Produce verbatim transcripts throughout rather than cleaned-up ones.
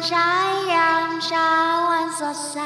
ฉายยามเช้าอันสดใส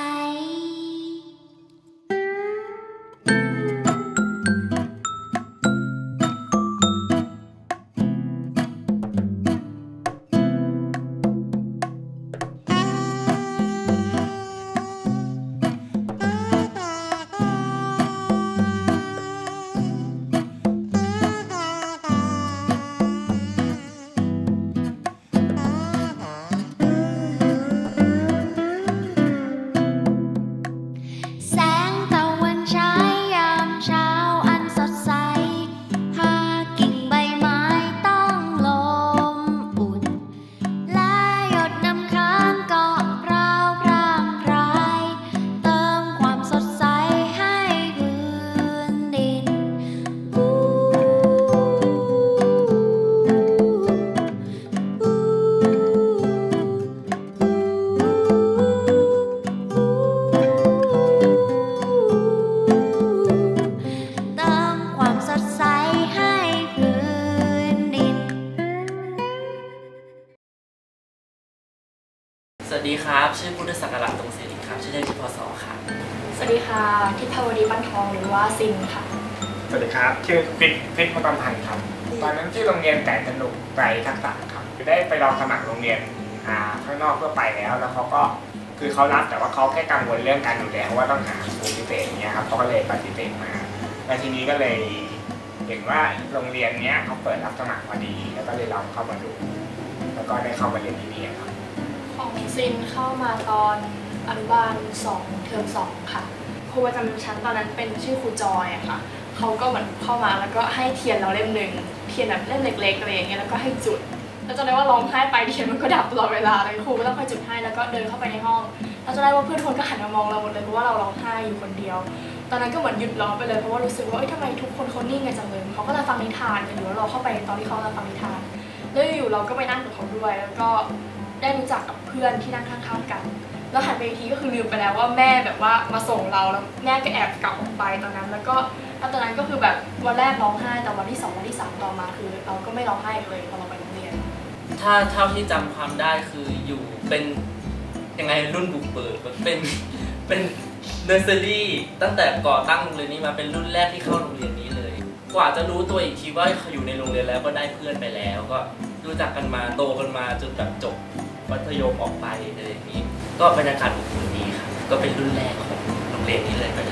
สวัสดีครับชื่อพุทธศักราชตรงศิริครับชื่อเล่นชื่อพศครับสวัสดีค่ะทิพวดีปั้นทองหรือว่าซินค่ะสวัสดีครับชื่อฟิตฟิตมกำพันธ์ครับตอนนั้นที่โรงเรียนแต่สนุกไตรทักษะครับได้ไปลองสมัครโรงเรียนข้างนอกเพื่อไปแล้วแล้วเขาก็คือเขารับแต่ว่าเขาแค่กังวลเรื่องการดูแลว่าต้องหาครูพิเศษอย่างเงี้ยครับเขาก็เลยปฏิเสธมาแล้วทีนี้ก็เลยเห็นว่าโรงเรียนเนี้ยเขาเปิดรับสมัครพอดีแล้วก็เลยลองเข้ามาดูแล้วก็ได้เข้ามาเรียนที่นี่ครับของซินเข้ามาตอนอนุบาลสองเทอมสองค่ะครูประจำชั้นตอนนั้นเป็นชื่อครูจอยอะค่ะเขาก็เหมือนเข้ามาแล้วก็ให้เทียนเราเล่มหนึ่งเทียนแบบเล่มเล็กๆอะไรอย่างเงี้ยแล้วก็ให้จุดแล้วจำได้ว่าร้องไห้ไปเทียนมันก็ดับตลอดเวลาเลยครูก็ต้องคอยจุดให้แล้วก็เดินเข้าไปในห้องแล้วจำได้ว่าเพื่อนทุกคนก็หันมามองเราหมดเลยเพราะว่าเราร้องไห้อยู่คนเดียวตอนนั้นก็เหมือนหยุดร้องไปเลยเพราะว่ารู้สึกว่าเอ้ยทำไมทุกคนเขานิ่งกันจังเลยเขาก็จะฟังนิทานกันอยู่แล้วเราเข้าไปตอนที่เขากำลังฟังนิทานแล้วอยู่เราก็ไปนั่งกับเขาด้วยแล้วก็ได้รู้จักกับเพื่อนที่นั่งข้างๆกันแล้วหันไปอีกทีก็คือลืมไปแล้วว่าแม่แบบว่ามาส่งเราแล้วแม่ก็แอบกลับออกไปตอนนั้นแล้วก็ตอนนั้นก็คือแบบวันแรกร้องไห้แต่วันที่สองวันที่สามต่อมาคือเราก็ไม่ร้องไห้เลยพอเราไปโรงเรียนถ้าเท่าที่จำความได้คืออยู่เป็นยังไงรุ่นบุกเบิกเป็นเป็นเนอร์เซอรี่ตั้งแต่ก่อตั้งโรงเรียนนี้มาเป็นรุ่นแรกที่เข้าโรงเรียนนี้เลยกว่าจะรู้ตัวอีกทีว่าอยู่ในโรงเรียนแล้วก็ได้เพื่อนไปแล้วก็รู้จักกันมาโตกันมาจนแบบจบมัธยมออกไปอะไรอย่างนี้ก็บรรยากาศอบอุ่นดีครับก็เป็นรุ่นแรกของโรงเรียนนี้เลยไปเลย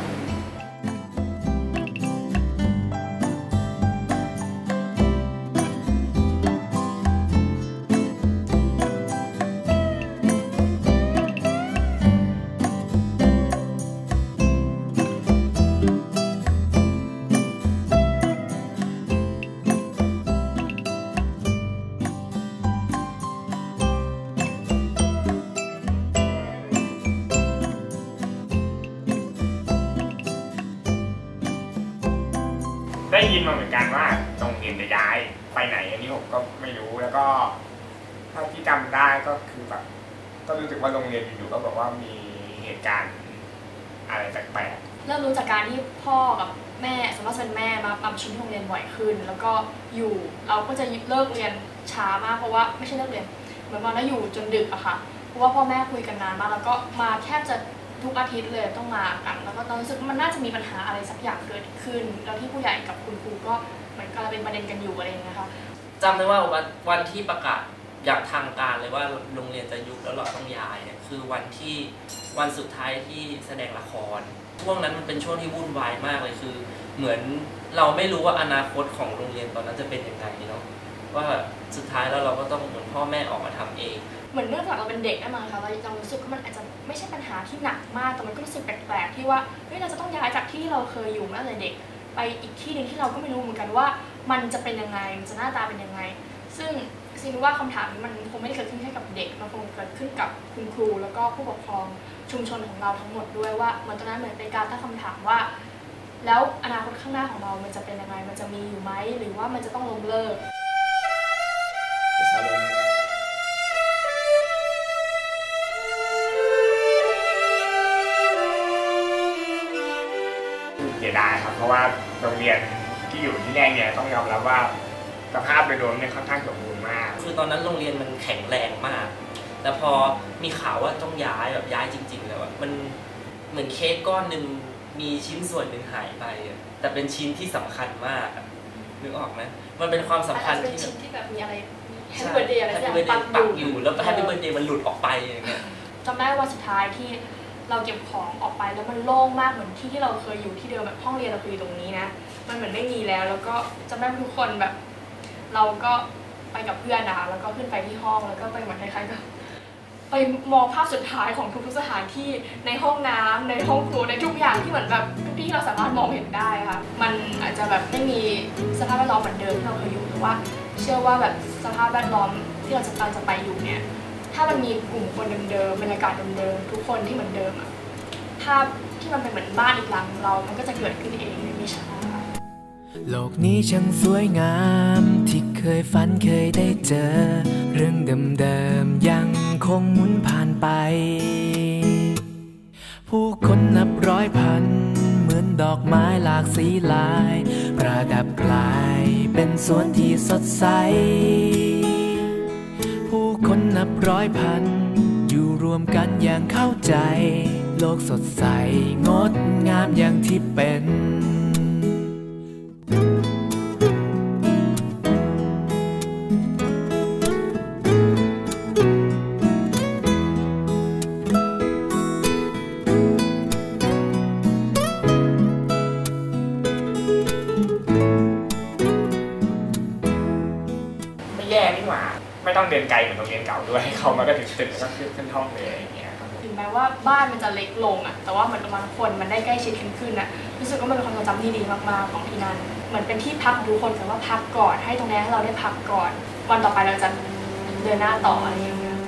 ได้ยินมาเหมือนกันว่าโรงเรียนจะย้ายไปไหนอันนี้ผมก็ไม่รู้แล้วก็เท่าที่จำได้ก็คือแบบก็รู้สึกว่าโรงเรียนอยู่ๆก็บอกว่ามีเหตุการณ์อะไรแปลกๆเริ่มรู้จากการที่พ่อกับแม่สมมติเป็นแม่มาประชุมโรงเรียนบ่อยขึ้นแล้วก็อยู่เราก็จะเลิกเรียนช้ามากเพราะว่าไม่ใช่เลิกเรียนเหมือนว่าเราอยู่จนดึกอะค่ะเพราะว่าพ่อแม่คุยกันนานมากแล้วก็มาแทบจะทุกอาทิตย์เลยต้องมากันแล้วก็ตอนรู้สึกว่ามันน่าจะมีปัญหาอะไรสักอย่างเกิดขึ้นแล้วที่ผู้ใหญ่กับคุณครูก็เหมือนกับเป็นประเด็นกันอยู่อะไรอย่างเงี้ยค่ะจำได้ว่าวันวันที่ประกาศอย่างทางการเลยว่าโรงเรียนจะยุบแล้วเราต้องย้ายเนี่ยคือวันที่วันสุดท้ายที่แสดงละครช่วงนั้นมันเป็นช่วงที่วุ่นวายมากเลยคือเหมือนเราไม่รู้ว่าอนาคตของโรงเรียนตอนนั้นจะเป็นยังไงเนาะว่าสุดท้ายแล้วเราก็ต้องเหมือนพ่อแม่ออกมาทำเองเหมือนเนื่องจากเราเป็นเด็กนั่นมั้งคะเราเรารู้สึกว่ามันอาจจะไม่ใช่ปัญหาที่หนักมากแต่มันก็รู้สึกแปลกๆที่ว่าเฮ้ยเราจะต้องย้ายจากที่เราเคยอยู่มาตั้งแต่เด็กไปอีกที่หนึ่งที่เราก็ไม่รู้เหมือนกันว่ามันจะเป็นยังไงมันจะหน้าตาเป็นยังไงซึ่งซินว่าคำถามนี้มันคงไม่ได้เกิดขึ้นแค่กับเด็กมันคงเกิดขึ้นกับคุณครูแล้วก็ผู้ปกครองชุมชนของเราทั้งหมดด้วยว่าเหมือนตอนนั้นเหมือนเป็นการตั้งคำถามว่าแล้วอนาคตข้างหน้าของเรามันจะเป็นยังไงมันจะมีอยู่ไหมหรือว่ามันจะต้องล้มเลิกเสียดายครับเพราะว่าโรงเรียนที่อยู่ที่แรกเนี่ยต้องยอมรับว่าสภาพโดยรวมเนี่ยค่อนข้างสมบูรณ์มากคือตอนนั้นโรงเรียนมันแข็งแรงมากแต่พอมีข่าวว่าต้องย้ายแบบย้ายจริงๆแล้วมันเหมือนเค้กก้อนหนึ่งมีชิ้นส่วนหนึ่งหายไปแต่เป็นชิ้นที่สำคัญมากนึกออกไหมมันเป็นความสำคัญที่ชิ้นที่แบบมีอะไรแฮปปี้เบิร์ธเดย์อะไรสักอย่างปักอยู่แล้วแฮปปี้เบิร์ธเดย์มันหลุดออกไปอย่างเงี้ยจำได้วันสุดท้ายที่เราเก็บของออกไปแล้วมันโล่งมากเหมือนที่ที่เราเคยอยู่ที่เดิมแบบห้องเรียนเราเคยอยู่ตรงนี้นะมันเหมือนไม่มีแล้วแล้วก็จำได้ทุกคนแบบเราก็ไปกับเพื่อนนะคะแล้วก็ขึ้นไปที่ห้องแล้วก็ไปเหมือนคล้ายๆก็ไปมองภาพสุดท้ายของทุกๆสถานที่ในห้องน้ำในห้องครัวในทุกอย่างที่เหมือนแบบทุกที่เราสามารถมองเห็นได้ค่ะมันอาจจะแบบไม่มีสภาพแวดล้อมเหมือนเดิมที่เราเคยอยู่แต่ว่าเชื่อว่าแบบสภาพแวดล้อมที่เราจะการจะไปอยู่เนี่ยถ้ามันมีกลุ่มคนเดิมๆบรรยากาศเดิมๆทุกคนที่เหมือนเดิมอะภาพที่มันเป็นเหมือนบ้านอีกหลังเรา มันก็จะเกิดขึ้นเองไม่ช้าโลกนี้ช่างสวยงามที่เคยฝันเคยได้เจอเรื่องเดิมๆยังคงหมุนผ่านไปผู้คนนับร้อยพันเหมือนดอกไม้หลากสีลายประดับกลายเป็นสวนที่สดใสผู้คนนับร้อยพันอยู่รวมกันอย่างเข้าใจโลกสดใสงดงามอย่างที่เป็นไม่ต้องเดินไกลเหมือนโรงเรียนเก่าด้วยเขามาก็ถึงตึกแล้วก็ขึ้นขึ้นห้องเลยอย่างเงี้ยครับถึงแม้ว่าบ้านมันจะเล็กลงอ่ะแต่ว่าเหมือนมันคนมันได้ใกล้ชิดกันขึ้นอ่ะรู้สึกว่ามันเป็นความทรงจำที่ดีมากๆของที่นั่นเหมือนเป็นที่พักของทุกคนแต่ว่าพักก่อนให้ตรงนี้ให้เราได้พักก่อนวันต่อไปเราจะเดินหน้าต่ออะไรอย่างเงี้ย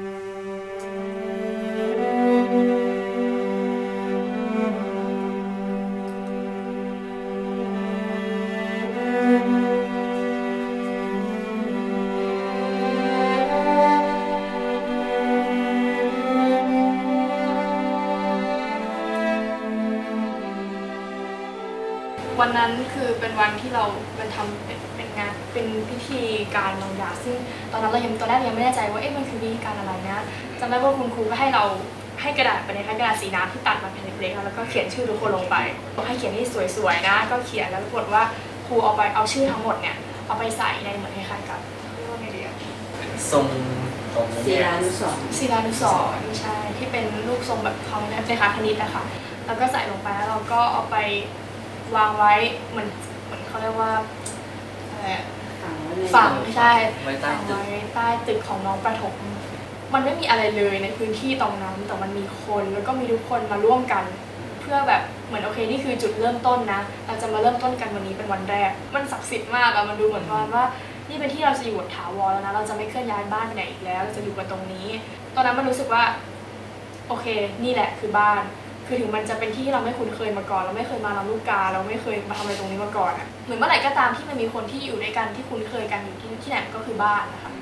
วันนั้นคือเป็นวันที่เราเป็นทำเป็นเป็นงานเป็นพิธีการบางอย่างซึ่งตอนนั้นเรายังตอนแรกยังไม่แน่ใจว่าเอ๊ะมันคือพิธีการอะไรนะจำได้ว่าคุณครูก็ให้เราให้กระดาษเป็นกระดาษสีน้ำที่ตัดมาเป็นเล็กๆแล้วก็เขียนชื่อทุกคนลงไปให้เขียนที่สวยๆนะก็เขียนแล้วปรากฏว่าครูเอาไปเอาชื่อทั้งหมดเนี่ยเอาไปใส่ในเหมือนคล้ายๆกับเรียกว่าไงดีอะทรงศิลานุสรณ์ศิลานุสรณ์ใช่ที่เป็นรูปทรงแบบเขาในคณะคณิตนะคะแล้วก็ใส่ลงไปแล้วเราก็เอาไปวางไว้เหมือนเหมือนเขาเรียกว่าอะไรฝังใช่ฝังไว้ใต้ตึกของน้องประถมมันไม่มีอะไรเลยในพื้นที่ตรงนั้นแต่มันมีคนแล้วก็มีทุกคนมาร่วมกันเพื่อแบบเหมือนโอเคนี่คือจุดเริ่มต้นนะเราจะมาเริ่มต้นกันวันนี้เป็นวันแรกมันศักดิ์สิทธิ์มากอะมันดูเหมือนว่านี่เป็นที่เราจะอยู่แบบถาวรแล้วนะเราจะไม่เคลื่อนย้ายบ้านไปไหนอีกแล้วเราจะอยู่กันตรงนี้ตอนนั้นมันรู้สึกว่าโอเคนี่แหละคือบ้านคือถึงมันจะเป็นที่ที่เราไม่คุ้นเคยมาก่อนเราไม่เคยมาลำลูกกาเราไม่เคยมาทำอะไรตรงนี้มาก่อนอ่ะเหมือนเมื่อไหร่ก็ตามที่มันมีคนที่อยู่ด้วยกันที่คุ้นเคยกันอยู่ที่ที่ไหนก็คือบ้านนะคะ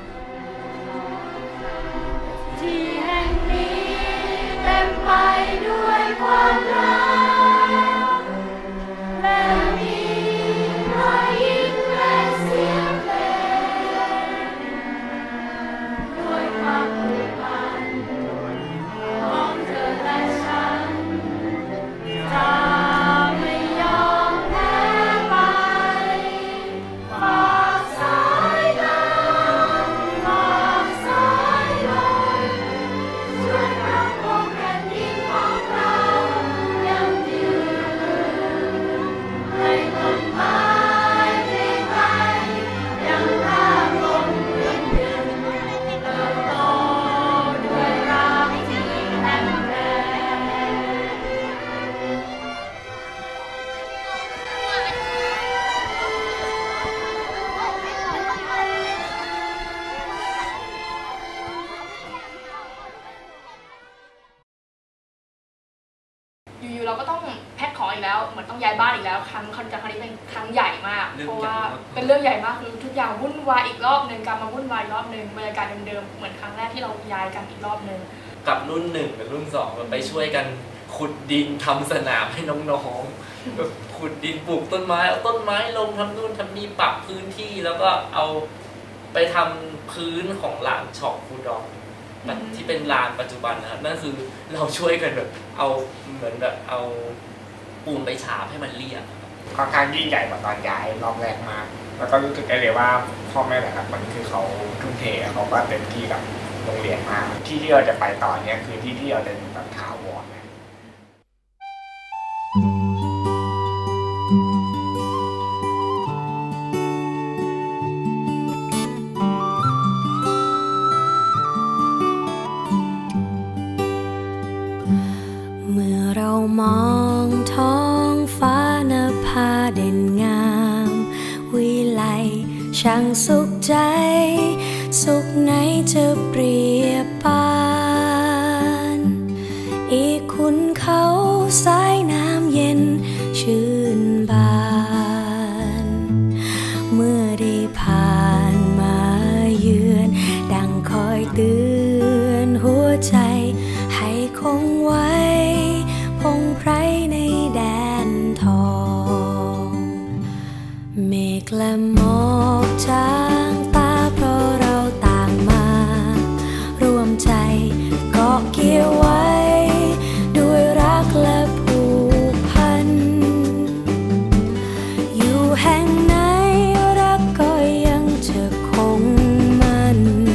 ที่แห่งนี้เต็มไปด้วยความรักและมีรอยยิ้มและเสียงเพลงด้วยความผูกพันของเธอและฉันจะไม่ยอมแพ้ไปฝากสายตาฝากสายลมช่วยประคองแผ่นดินของเรายังยืนให้ต้นไม้พลิกไปยังภาพลมรื่นยืนเติบโตด้วยรักที่แข็งแรงอยู่ๆเราก็ต้องแพ็คของอีกแล้วเหมือนต้องย้ายบ้านอีกแล้วครั้งครั้งจากครั้งนี้เป็นครั้งใหญ่มากเพราะว่าเป็นเรื่องใหญ่มากคือทุกอย่างวุ่นวายอีกรอบหนึ่งการมาวุ่นวายรอบหนึ่งบรรยากาศเดิมๆเหมือนครั้งแรกที่เราย้ายกันอีกรอบหนึ่งกับรุ่นหนึ่งกับรุ่นสองไปช่วยกันขุดดินทำสนามให้น้องๆแบบขุดดินปลูกต้นไม้เอาต้นไม้ลงทำนู่นทำนี่ปรับพื้นที่แล้วก็เอาไปทำพื้นของลานช็อปคูดองที่เป็นลานปัจจุบันนะครับนั่นคือเราช่วยกันแบบเอาเหมือนแบบเอาปูนไปฉาบให้มันเรียบค่อนข้างยิ่งใหญ่กว่าตอนย้ายรอบแรกมากแล้วก็รู้สึกได้เลยว่าพ่อแม่แต่ละคนคือเขาทุ่มเทเขาก็เต็มที่กับโรงเรียนมากที่ที่เราจะไปต่อเนี้ยคือที่ที่เราจะแบบถาวรเมื่อเรามองท้องฟ้านภาเด่นงามวิไลช่างสุขใจสุขไหนจะเปรียบปานอีกคุณเขาสายน้ำเย็นชื่นบานเมื่อได้ผ่านมาเยือนดังคอยเตือนหัวใจให้คงไว้พงไพรในแดนทองเมฆและหมอกจางตาเพราะเราต่างมาร่วมใจเกาะเกี่ยวไว้ด้วยรักและผูกพันอยู่แห่งไหนรักก็ยังจะคงมัน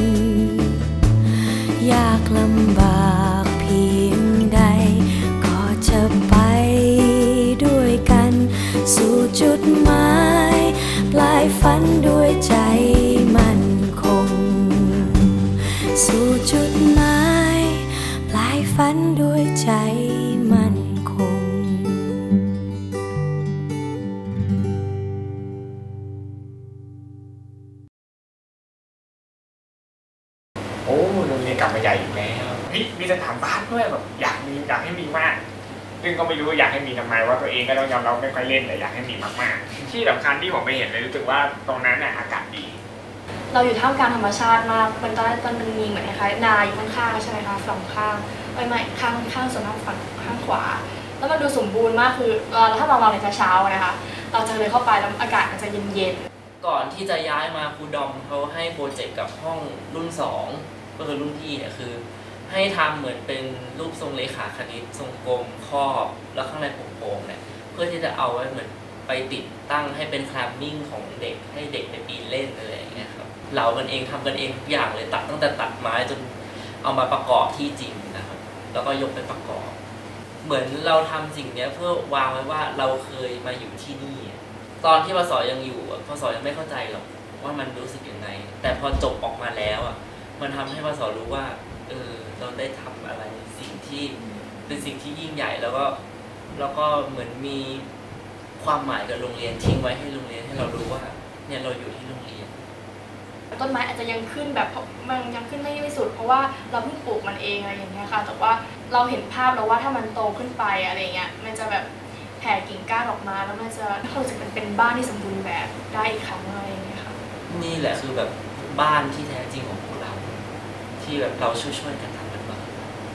ยากลำบากเพียงใดก็จะไปด้วยกันสู่จุดหมายปลายฝันด้วยใจมั่นคงสู่จุดหมายปลายฝันด้วยใจมั่นคงโอ้โรงเรียนกลับมาใหญ่อีกแล้วเฮ้ยมีสถานบ้านด้วยแบบอยากมีอยากให้มีมากซึ่งก็ไม่รู้อยากให้มีทำไมว่าตัวเองก็ต้องยอมรับไม่ค่อยเล่นแต่อยากให้มีมากๆที่สำคัญที่ผมไปเห็นเลยรู้สึกว่าตรงนั้นน่ะอากาศดีเราอยู่ท่ามกลางธรรมชาติมากมันตอนตอนนึงมีเหมือนคล้ายนาอยู่ข้างๆใช่ไหมคะฝั่งข้างไม่ไม่ข้างข้างส่วนข้างฝั่งข้างขวาแล้วมันดูสมบูรณ์มากคือถ้าเราเราในเช้าๆนะคะเราจะเลยเข้าไปแล้วอากาศมันจะเย็นๆก่อนที่จะย้ายมาครูดอมเขาให้โปรเจกต์กับห้องรุ่นสองก็คือรุ่นพี่เนี่ยคือให้ทำเหมือนเป็นรูปทรงเลขาคณิตทรงกลมครอบแล้วข้างในโป่งๆเนี่ยเพื่อที่จะเอาไว้เหมือนไปติดตั้งให้เป็นคลามมิ่งของเด็กให้เด็กไปปีนเล่นอะไรอย่างเงี้ยครับเรากันเองทำกันเองทุกอย่างเลยตัดตั้งแต่ตัดไม้จนเอามาประกอบที่จริงนะครับแล้วก็ยกไปประกอบเหมือนเราทำสิ่งนี้เพื่อวางไว้ว่าเราเคยมาอยู่ที่นี่ตอนที่พศยังอยู่พศยังไม่เข้าใจหรอกว่ามันรู้สึกยังไงแต่พอจบออกมาแล้วอ่ะมันทำให้พศรู้ว่าเออเราได้ทำอะไรสิ่งที่เป็นสิ่งที่ยิ่งใหญ่แล้วก็แล้วก็เหมือนมีความหมายกับโรงเรียนทิ้งไว้ให้โรงเรียนให้เรารู้ว่าเนี่ยเราอยู่ที่โรงเรียนต้นไม้อาจจะยังขึ้นแบบมันยังขึ้นไม่ไม่สุดเพราะว่าเราเพิ่งปลูกมันเองอะไรอย่างเงี้ยค่ะแต่ว่าเราเห็นภาพแล้วว่าถ้ามันโตขึ้นไปอะไรเงี้ยมันจะแบบแผ่กิ่งก้านออกมาแล้วมันจะเขาจะเป็นเป็นบ้านที่สมบูรณ์แบบได้อีกครั้งอะไรอย่างเงี้ยค่ะนี่แหละคือแบบบ้านที่แท้จริงของพวกเราที่แบบเราช่วยๆกันทำกันมา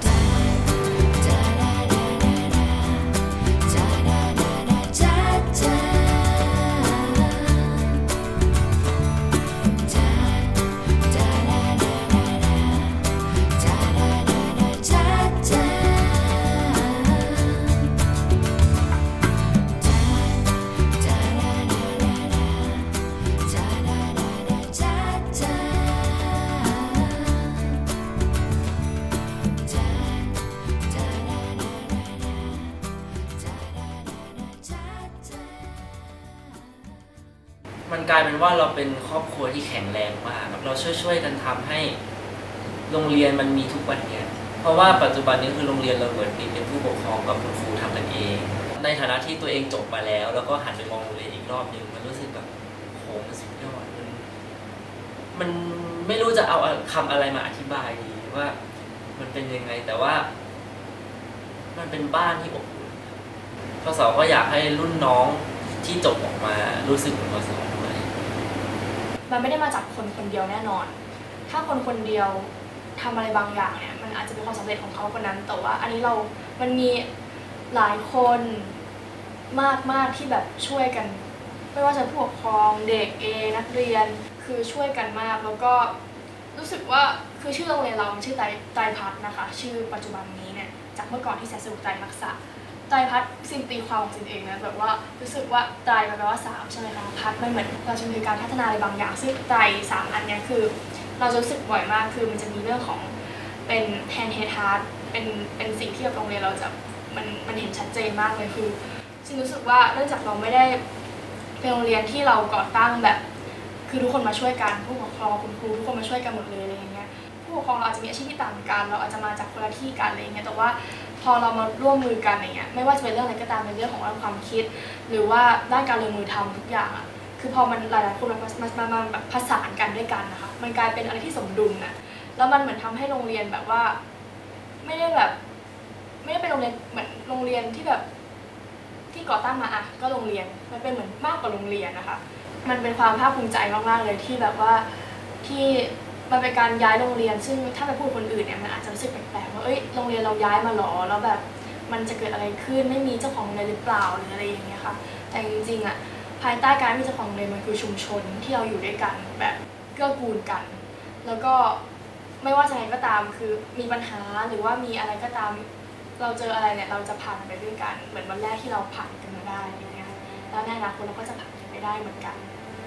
มันกลายเป็นว่าเราเป็นครอบครัวที่แข็งแรงมากเราช่วยๆกันทำให้โรงเรียนมันมีทุกวันนี้เพราะว่าปัจจุบันนี้คือโรงเรียนเราเหมือนเป็นผู้ปกครองกับคุณครูทำกันเองในฐานะที่ตัวเองจบมาแล้วแล้วก็หันไปมองโรงเรียนอีกรอบนึงมันรู้สึกแบบโหมันสุดยอดมันมันไม่รู้จะเอาคำอะไรมาอธิบายดีว่ามันเป็นยังไงแต่ว่ามันเป็นบ้านที่อบอุ่นพศก็อยากให้รุ่นน้องที่จบออกมารู้สึกเหมือนพศด้วยมันไม่ได้มาจากคนคนเดียวแน่นอนถ้าคนคนเดียวทำอะไรบางอย่างเนี่ยมันอาจจะเป็นความสำเร็จของเขาคนนั้นแต่ว่าอันนี้เรามันมีหลายคนมากๆที่แบบช่วยกันไม่ว่าจะผู้ปกครองเด็กเองนักเรียนคือช่วยกันมากแล้วก็รู้สึกว่าคือชื่อโรงเรียนเรามันชื่อไตรไตรพัฒน์นะคะชื่อปัจจุบันนี้เนี่ยจากเมื่อก่อนที่แสนสนุกไตรลักษะไตรพัฒน์ซินตีความของซินเองนะแบบว่ารู้สึกว่าไตรมันแปลว่าสามใช่ไหมคะพัฒน์มันเหมือนเราจะมีการพัฒนาอะไรบางอย่างซึ่งไตรสามอันเนี้ยคือเราจะรู้สึกบ่อยมากคือมันจะมีเรื่องของเป็นแฮนด์เฮดฮาร์ดเป็นเป็นสิ่งที่แบบโรงเรียนเราจะมันมันเห็นชัดเจนมากเลยคือซินรู้สึกว่าเนื่องจากเราไม่ได้เป็นโรงเรียนที่เราก่อตั้งแบบคือทุกคนมาช่วยกันผู้ปกครองคุณครูทุกคนมาช่วยกันหมดเลยอะไรอย่างเงี้ยผู้ปกครองเราอาจจะมีอาชีพที่ต่างกันเราอาจจะมาจากคนละที่กันอะไรอย่างเงี้ยแต่ว่าพอเรามาร่วมมือกันอย่างเงี้ยไม่ว่าจะเป็นเรื่องอะไรก็ตามเป็นเรื่องของความคิดหรือว่าด้านการลงมือทำทุกอย่างอ่ะคือพอมันหลายๆคนมามามามาแบบผสานกันด้วยกันนะคะมันกลายเป็นอะไรที่สมดุลน่ะแล้วมันเหมือนทำให้โรงเรียนแบบว่าไม่ได้แบบไม่ได้เป็นโรงเรียนเหมือนโรงเรียนที่แบบที่ก่อตั้งมาอ่ะก็โรงเรียนมันเป็นเหมือนมากกว่าโรงเรียนนะคะมันเป็นความภาคภูมิใจมากๆเลยที่แบบว่าที่มันเป็นการย้ายโรงเรียนซึ่งถ้าไปพูดคนอื่นเนี่ยมันอาจจะรู้สึกแปลกๆว่าเอ้ยโรงเรียนเราย้ายมาหรอแล้วแบบมันจะเกิดอะไรขึ้นไม่มีเจ้าของโรงเรียนหรือเปล่าหรืออะไรอย่างเงี้ยค่ะแต่จริงๆอ่ะภายใต้การมีเจ้าของโรงเรียนมันคือชุมชนที่เราอยู่ด้วยกันแบบเกื้อกูลกันแล้วก็ไม่ว่าจะไงก็ตามคือมีปัญหาหรือว่ามีอะไรก็ตามเราเจออะไรเนี่ยเราจะผ่านไปด้วยกันเหมือนวันแรกที่เราผ่านกันมาได้อย่างเงี้ยแล้วในอนาคตเราก็จะผ่านไปได้เหมือนกัน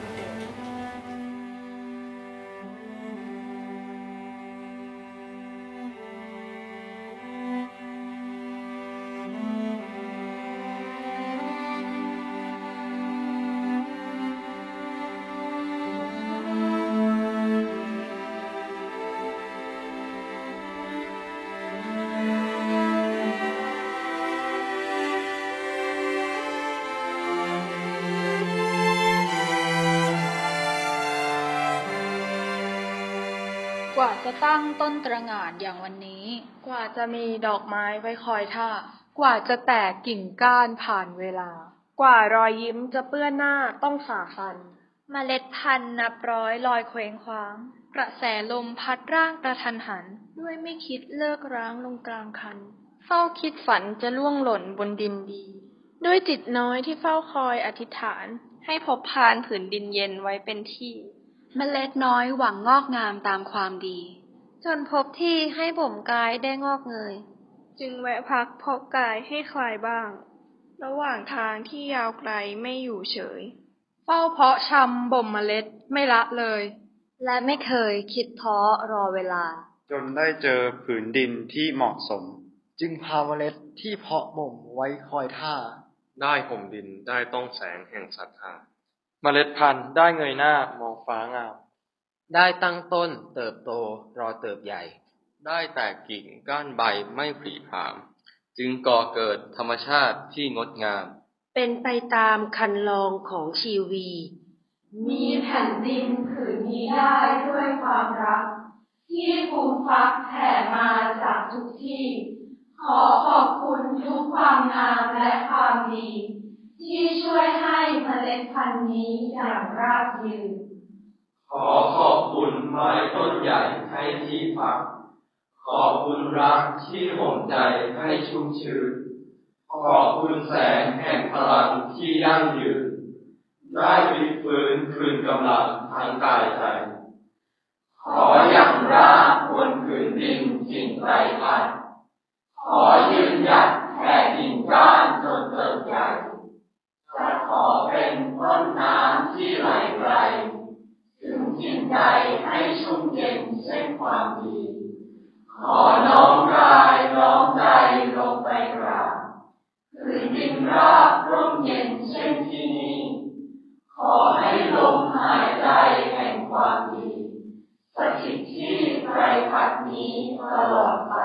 กว่าจะตั้งต้นตระหง่านอย่างวันนี้กว่าจะมีดอกไม้ไว้คอยท่ากว่าจะแตกกิ่งก้านผ่านเวลากว่ารอยยิ้มจะเปื้อนหน้าต้องฝ่าฟันเมล็ดพันธุ์นับร้อยลอยเคว้งคว้างกระแสลมพัดร่างกระทันหันด้วยไม่คิดเลิกร้างลงกลางคันเฝ้าคิดฝันจะล่วงหล่นบนดินดีด้วยจิตน้อยที่เฝ้าคอยอธิษฐานให้พบพานผืนดินเย็นไว้เป็นที่เมล็ดน้อยหวังงอกงามตามความดีจนพบที่ให้บ่มกายได้งอกเงยจึงแวะพักเพาะกายให้คลายบ้างระหว่างทางที่ยาวไกลไม่อยู่เฉยเฝ้าเพาะชำบ่มเมล็ดไม่ละเลยและไม่เคยคิดท้อรอเวลาจนได้เจอผืนดินที่เหมาะสมจึงพาเมล็ดที่เพาะบ่มไว้คอยท่าได้ห่มดินได้ต้องแสงแห่งศรัทธาเมล็ดพันธุ์ได้เงยหน้ามองฟ้างามได้ตั้งต้นเติบโตรอเติบใหญ่ได้แตกกิ่งก้านใบไม่ผลิผามจึงก่อเกิดธรรมชาติที่งดงามเป็นไปตามคันลองของชีวีมีแผ่นดินผืนนี้ได้ด้วยความรักที่ภูมิฟักแผ่มาจากทุกที่ขอขอบคุณทุกความงามและความดีที่ช่วยให้เมล็ดพันธุ์นี้อย่างราบรื่นขอขอบคุณไม้ต้นใหญ่ให้ที่พักขอบคุณรักที่ห่มใจให้ชุ่มชื้นขอบคุณแสงแห่งพลังที่ยั่งยืนได้พลิกฟื้นคืนกำลังทางกายใจขออย่างรากบนผืนดินสิ่งไร้พันขอยืนหยัดแผ่กิ่งก้านจนเติบใหญ่จะขอเป็นต้นน้ำที่ไหลไกลถึงจิตใจให้ชุ่มเย็นเช่นความดีขอน้อมกายน้อมใจลงไปกราบผืนดินราบร่มเย็นเช่นที่นี้ขอให้ลมหายใจแห่งความดีสถิตที่ไตรพัฒน์นี้ตลอดไป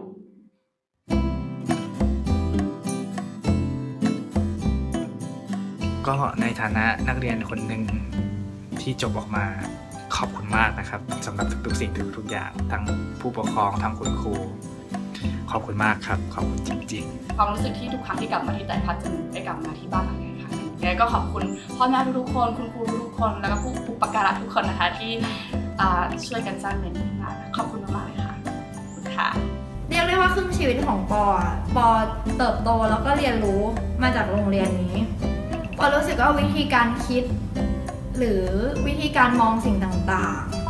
ก็ในฐานะนักเรียนคนหนึ่งที่จบออกมาขอบคุณมากนะครับสำหรับทุกๆสิ่งทุกๆอย่างทั้งผู้ปกครองทั้งคุณครูขอบคุณมากครับขอบคุณจริงๆความรู้สึกที่ทุกครั้งที่กลับมาที่ไตรพัฒน์จะได้กลับมาที่บ้านหลังนี้ค่ะยังไงก็ขอบคุณพ่อแม่ทุกๆคนคุณครูทุกคนแล้วก็ผู้อุปการะทุกคนนะคะที่ช่วยกันสร้างเรียนขึ้นมาขอบคุณมากๆเลยค่ะขอบคุณค่ะเรียกได้ว่าครึ่งชีวิตของปอปอเติบโตแล้วก็เรียนรู้มาจากโรงเรียนนี้ปอรู้สึกว่าวิธีการคิดหรือวิธีการมองสิ่งต่างๆ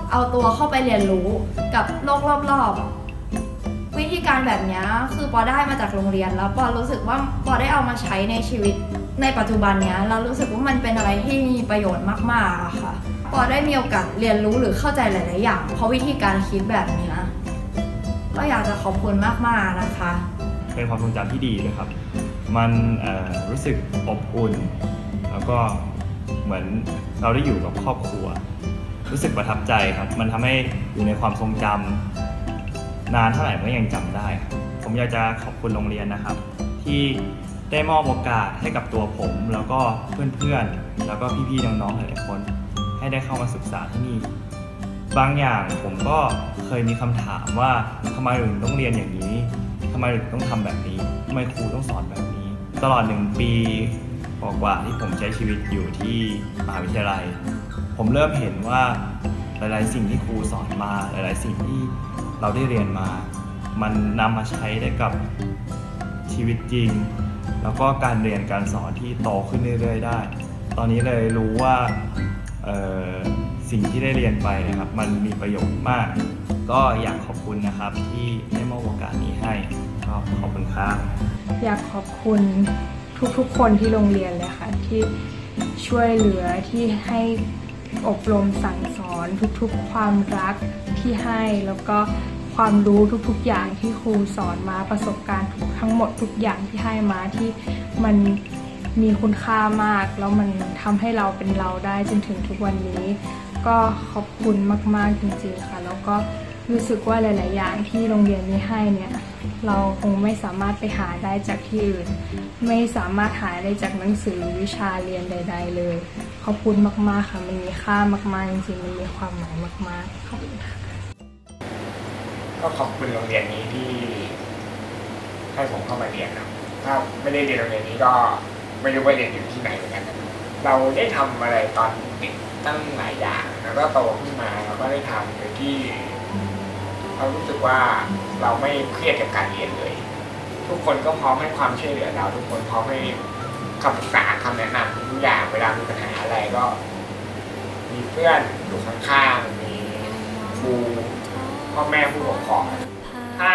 เอาตัวเข้าไปเรียนรู้กับโลกรอบๆวิธีการแบบนี้คือปอได้มาจากโรงเรียนแล้วปอรู้สึกว่าปอได้เอามาใช้ในชีวิตในปัจจุบันนี้แล้วรู้สึกว่ามันเป็นอะไรที่มีประโยชน์มากๆอะค่ะปอได้มีโอกาสเรียนรู้หรือเข้าใจหลายๆอย่างเพราะวิธีการคิดแบบนี้ก็อยากจะขอบคุณมากๆนะคะเป็นความทรงจำที่ดีเลยครับมันรู้สึกอบอุ่นแล้วก็เหมือนเราได้อยู่กับครอบครัวรู้สึกประทับใจครับมันทำให้อยู่ในความทรงจำนานเท่าไหร่ก็ยังจำได้ผมอยากจะขอบคุณโรงเรียนนะครับที่ได้มอบโอกาสให้กับตัวผมแล้วก็เพื่อนๆแล้วก็พี่ๆน้องๆหลายๆคนให้ได้เข้ามาศึกษาที่นี่บางอย่างผมก็เคยมีคำถามว่าทำไมถึงต้องเรียนอย่างนี้ทำไมถึงต้องทำแบบนี้ทำไมครูต้องสอนแบบนี้ตลอดหนึ่งปีกว่าที่ผมใช้ชีวิตอยู่ที่มหาวิทยาลัยผมเริ่มเห็นว่าหลายๆสิ่งที่ครูสอนมาหลายๆสิ่งที่เราได้เรียนมามันนำมาใช้ได้กับชีวิตจริงแล้วก็การเรียนการสอนที่โตขึ้นเรื่อยๆได้ตอนนี้เลยรู้ว่าสิ่งที่ได้เรียนไปนะครับมันมีประโยชน์มากก็อยากขอบคุณนะครับที่ได้มอบโอกาสนี้ให้ก็ขอบคุณครับอยากขอบคุณทุกๆคนที่โรงเรียนเลยค่ะที่ช่วยเหลือที่ให้อบรมสั่งสอนทุกๆความรักที่ให้แล้วก็ความรู้ทุกๆอย่างที่ครูสอนมาประสบการณ์ทั้งหมดทุกอย่างที่ให้มาที่มันมีคุณค่ามากแล้วมันทำให้เราเป็นเราได้จนถึงทุกวันนี้ก็ขอบคุณมากๆจริงๆค่ะแล้วก็รู้สึกว่าหลายๆอย่างที่โรงเรียนนี้ให้เนี่ยเราคงไม่สามารถไปหาได้จากที่อื่นไม่สามารถหาได้จากหนังสือวิชาเรียนใดๆเลยขอบคุณมากๆค่ะมันมีค่ามากๆจริงๆมันมีความหมายมากๆขอบคุณค่ะก็ขอบคุณโรงเรียนนี้ที่ให้ผมเข้ามาเรียนนะถ้าไม่ได้เรียนโรงเรียนนี้ก็ไม่รู้ว่าเรียนอยู่ที่ไหนเหมือนกันเราได้ทำอะไรตอนเด็กตั้งหลายอย่างแล้วก็โตขึ้นมาเราก็ได้ทำโดยที่เรารู้สึกว่าเราไม่เครียดกับการเรียนเลยทุกคนก็พร้อมให้ความช่วยเหลือเราทุกคนพร้อมให้คำปรึกษาคำแนะนำทุกอย่างเวลามีปัญหาอะไรก็มีเพื่อนอยู่ข้างๆมีครูพ่อแม่ผู้ปกครองถ้า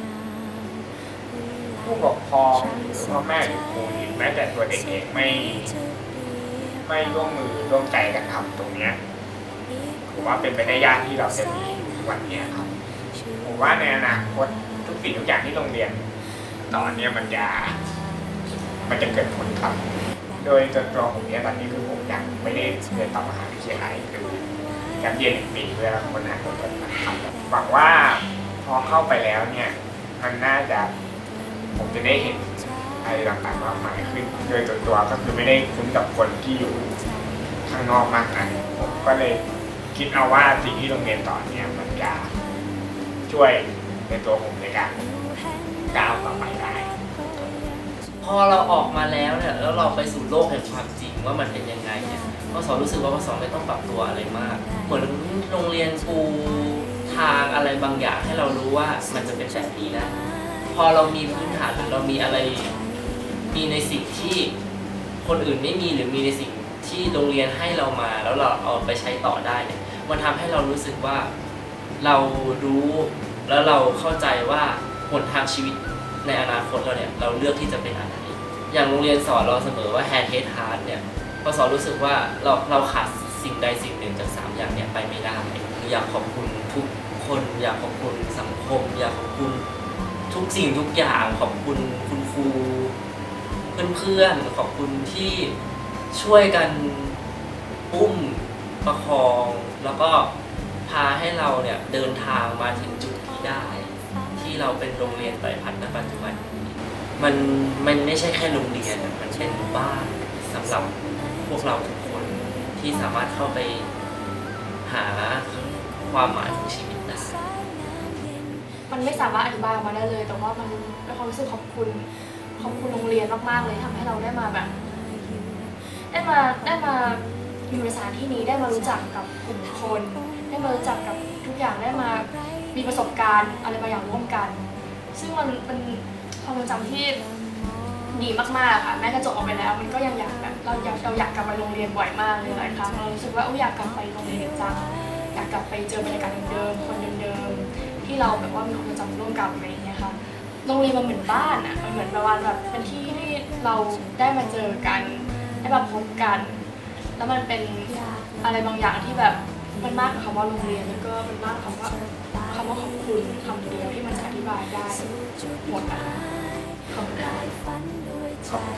ผู้ปกครองหรือพ่อแม่หรือครูหรือแม้แต่ตัวเด็กเองไม่ไม่ร่วมมือร่วมใจกันทำตรงนี้ผมว่าเป็นไปได้ยากที่เราจะมีวันนี้ครับผมว่าในอนาคตทุกสิ่งทุกอย่างที่โรงเรียนตอนนี้มันจะมันจะเกิดผลครับโดยตัวตัวผมเนี่ยตอนนี้คือผมยังไม่ได้เรียนต่อมหาวิทยาลัยคือการเรียนหนึ่งปีเพื่อค้นหาตัวตนนะครับหวังว่าพอเข้าไปแล้วเนี่ยมันน่าจะผมจะได้เห็นอะไรต่างๆมากมายขึ้นโดยตัวตัวก็คือไม่ได้คุ้นกับคนที่อยู่ข้างนอกมากนักผมก็เลยคิดเอาว่าสิ่งที่โรงเรียนต่อเนี่ยมันจะช่วยในตัวผมในการก้าวต่อไปได้พอเราออกมาแล้วเนี่ยแล้วเราไปสู่โลกแห่งความจริงว่ามันเป็นยังไงเนี่ยพศรู้สึกว่าพศไม่ต้องปรับตัวอะไรมากเหมือนโรงเรียนปูทางอะไรบางอย่างให้เรารู้ว่ามันจะเป็นแบบนี้นะพอเรามีพื้นฐานหรือเรามีอะไรมีในสิ่งที่คนอื่นไม่มีหรือมีในสิ่งที่โรงเรียนให้เรามาแล้วเราเอาไปใช้ต่อได้เนี่ยมันทำให้เรารู้สึกว่าเรารู้แล้วเราเข้าใจว่าหนทางชีวิตในอนาคตเราเนี่ยเราเลือกที่จะเป็นอะไรอย่างโรงเรียนสอนเราเสมอว่า hand head heart เนี่ยพอสอนรู้สึกว่าเราเราขาดสิ่งใดสิ่งหนึ่งจากสามอย่างเนี่ยไปไม่ได้อยากขอบคุณทุกคนอยากขอบคุณสังคมอยากขอบคุณทุกสิ่งทุกอย่างขอบคุณคุณครูเพื่อนๆขอบคุณที่ช่วยกันอุ้มประคองแล้วก็พาให้เราเนี่ยเดินทางมาถึงจุดนี้ได้ที่เราเป็นโรงเรียนไตรพัฒน์ณปัจจุบันมันมันไม่ใช่แค่โรงเรียนมันเป็นบ้านสำหรับพวกเราทุกคนที่สามารถเข้าไปหาความหมายของชีวิตได้มันไม่สามารถอธิบายออกมาได้เลยแต่ว่ามันเป็นความรู้สึกขอบคุณขอบคุณโรงเรียนมากๆเลยทำให้เราได้มาแบบได้มาได้มาอยู่ในสถานที่นี้ได้มารู้จักกับกลุ่มคนได้มารู้จักกับทุกอย่างได้มามีประสบการณ์อะไรบางอย่างร่วมกันซึ่งมันเป็นความทรงจำที่ดีมากๆค่ะแม้จะจบออกไปแล้วมันก็ยังอยากแบบเราอยากเราอยากกลับไปโรงเรียนบ่อยมากเลยหลายครั้งเรารู้สึกว่าอยากกลับไปโรงเรียนจังอยากกลับไปเจอบรรยากาศเดิมๆคนเดิมๆที่เราแบบว่ามีความจำร่วมกันอะไรอย่างเงี้ยค่ะโรงเรียนมันเหมือนบ้านอ่ะมันเหมือนประมาณแบบเป็นที่ที่เราได้มาเจอกันได้มาพบกันแล้วมันเป็นอะไรบางอย่างที่แบบมันมากกว่าคำว่าโรงเรียนแล้วก็มันมากกว่าคำว่าคำว่าขอบคุณคำเดียวที่มันจะอธิบายได้หมดอ่ะขอบคุณค่ะขอบคุณ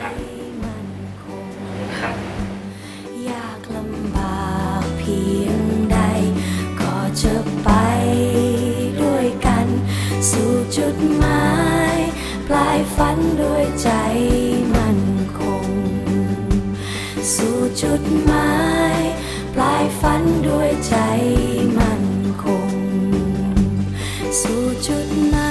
ครับยากลำบากเพียงใดก็จะไปด้วยกันสู่จุดหมายปลายฝันด้วยใจมั่นคงสู่จุดหมายปลายฝันด้วยใจมั่นคงสู่จุดนั้น